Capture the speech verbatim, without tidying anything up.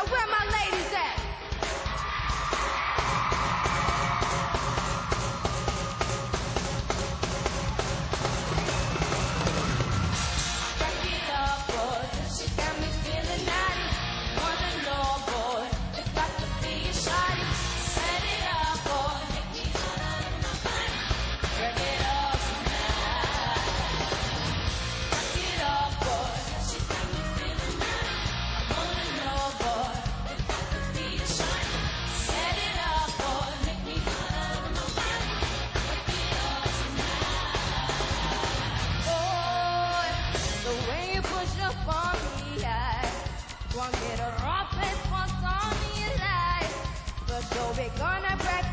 Now where my ladies at? Back it up, boy. She got me feeling naughty. Wanna know, boy. It's got to be a shawty. Set it up, boy. Make me hot out of my mind. Break it up tonight. Back it up, boy. She got me feeling naughty. I wanna know, boy. It's got to be a shawty. Set it up, boy. Make me hot out of my mind. Break it up tonight. Boy, the way you push up on me, I want me to rock it once on me alive. But so we gonna break